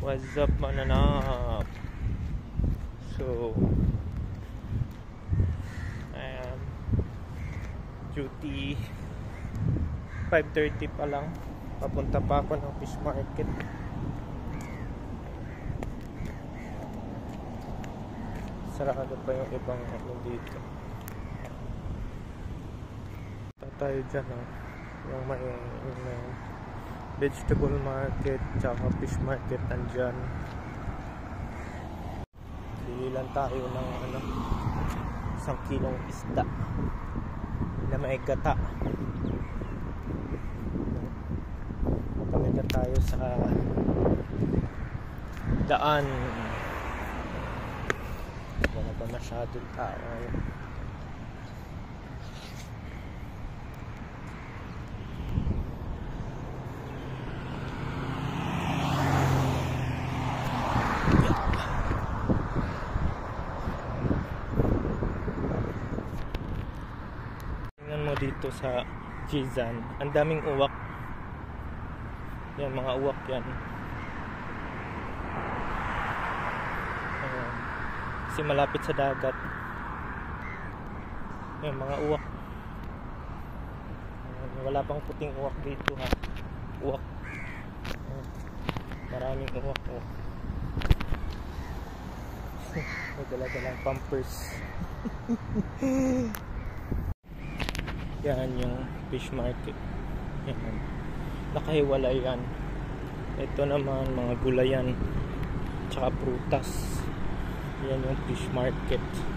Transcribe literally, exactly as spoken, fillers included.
What's up, mananap? So, ayan, duty five thirty pa lang. Papunta pa ako ng fish market. Sarado pa yung ibang ano dito. Pa tayo dyan, oh. Yung may, yung may vegetable market tsaka fish market nandyan. Bili lang tayo ng ano, isang kilong isda na may gata. Kami na tayo sa daan. Wala ba masyadong tao? Dito sa Jizan, ang daming uwak. Yan, mga uwak yan. Ayan. Kasi malapit sa dagat. Yan, mga uwak. Ayan, wala pang puting uwak dito, ha. Uwak. Ayan. Maraming uwak, oh. May dala-dalang pampers. Yan yung fish market. Yan. Nakahiwalay yan. Ito naman mga gulayan tsaka prutas. Yan yung fish market.